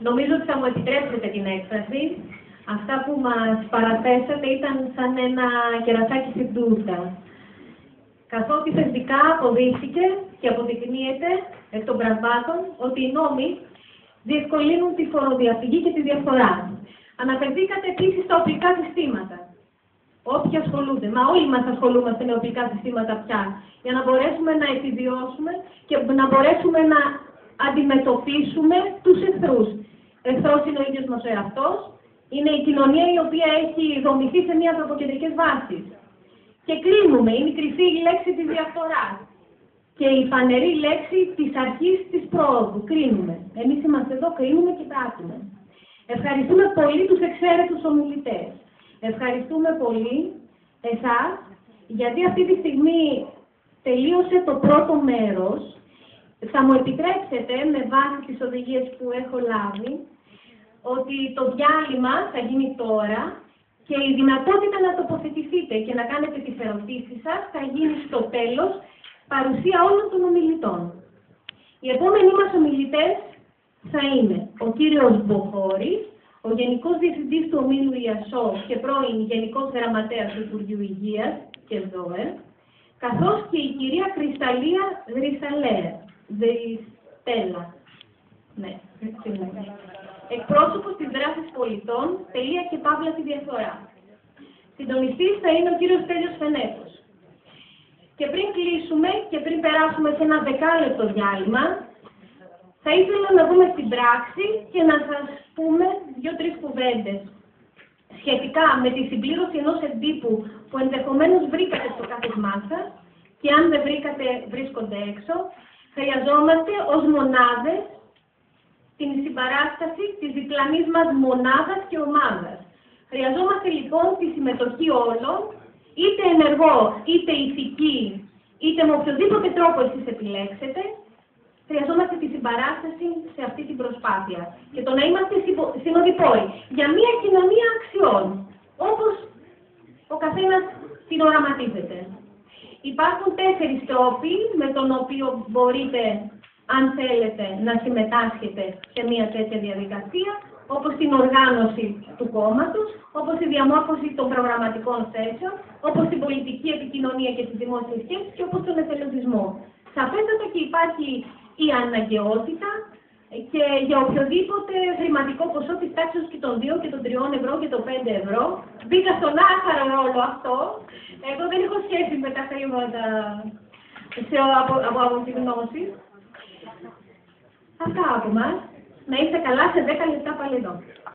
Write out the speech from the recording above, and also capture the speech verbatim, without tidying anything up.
Νομίζω ότι θα μου επιτρέψετε την έκφραση. Αυτά που μας παραθέσατε ήταν σαν ένα κερασάκι στην τούρτα. Καθότι θεσμικά αποδείχθηκε και αποδεικνύεται εκ των πραγμάτων ότι οι νόμοι διευκολύνουν τη φοροδιαφυγή και τη διαφθορά. Αναφερθήκατε επίσης στα οπλικά συστήματα. Όποιοι ασχολούνται, μα όλοι μας ασχολούμαστε με οπλικά συστήματα πια, για να μπορέσουμε να επιβιώσουμε και να μπορέσουμε να αντιμετωπίσουμε τους εχθρούς. Εχθρός είναι ο ίδιος μας ο εαυτός, είναι η κοινωνία η οποία έχει δομηθεί σε μια ανθρωποκεντρικές βάσεις. Και κρίνουμε, είναι η κρυφή λέξη της διαφθοράς και η φανερή λέξη της αρχής της πρόοδου. Κρίνουμε. Εμείς είμαστε εδώ, κρίνουμε και πράττουμε. Ευχαριστούμε πολύ τους εξαίρετους ομιλητές. Ευχαριστούμε πολύ εσάς, γιατί αυτή τη στιγμή τελείωσε το πρώτο μέρος. Θα μου επιτρέψετε, με βάση τις οδηγίες που έχω λάβει, ότι το διάλειμμα θα γίνει τώρα και η δυνατότητα να τοποθετηθείτε και να κάνετε τις ερωτήσεις σας θα γίνει στο τέλος, παρουσία όλων των ομιλητών. Οι επόμενοι μας ομιλητές θα είναι ο κύριος Μποχώρης, ο Γενικός Διευθυντής του Ομίλου ΙΑΣΟ και πρώην Γενικός Γραμματέας του Υπουργείου Υγείας και ΔΟΕ, καθώς και η κυρία Κρυσταλλία Δρυσαλέα, Δριστέλα, ναι, εκπρόσωπος της δράσης πολιτών, τελεία και παύλα τη διαφθορά. Συντονιστής θα είναι ο κύριος Τέλειος Φενέτος. Και πριν κλείσουμε και πριν περάσουμε σε ένα δεκάλεπτο διάλειμμα, θα ήθελα να δούμε στην πράξη και να σας πούμε δύο-τρεις κουβέντες σχετικά με τη συμπλήρωση ενός εντύπου που ενδεχομένως βρήκατε στο κάθισμά σας και αν δεν βρήκατε βρίσκονται έξω. Χρειαζόμαστε ως μονάδες την συμπαράσταση της διπλανής μας μονάδας και ομάδας. Χρειαζόμαστε λοιπόν τη συμμετοχή όλων, είτε ενεργό, είτε ηθική, είτε με οποιοδήποτε τρόπο εσείς επιλέξετε. Χρειαζόμαστε τη συμπαράσταση σε αυτή την προσπάθεια και το να είμαστε συνοδοιπόροι για μια κοινωνία αξιών, όπως ο καθένας την οραματίζεται. Υπάρχουν τέσσερις τρόποι με τον οποίο μπορείτε, αν θέλετε, να συμμετάσχετε σε μια τέτοια διαδικασία, όπως την οργάνωση του κόμματος, όπως η διαμόρφωση των προγραμματικών θέσεων, όπως την πολιτική επικοινωνία και τις δημόσιες σχέσεις και όπως τον εθελοντισμό. Σαφέστατα και υπάρχει η αναγκαιότητα και για οποιοδήποτε χρηματικό ποσό της τάξης και των δύο και των τριών ευρώ και των πέντε ευρώ. Μπήκα στον άχαρο ρόλο αυτό. Εγώ δεν έχω σχέση με τα χρήματα σε, από, από, από τη γνώση. Αυτά από μας. Να είστε καλά, σε δέκα λεπτά πάλι εδώ.